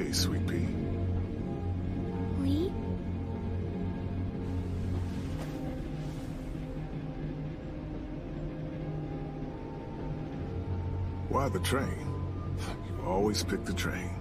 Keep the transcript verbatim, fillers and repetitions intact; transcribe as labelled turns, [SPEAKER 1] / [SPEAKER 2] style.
[SPEAKER 1] way, Sweet Pea.
[SPEAKER 2] We?
[SPEAKER 1] Why the train? You always pick the train.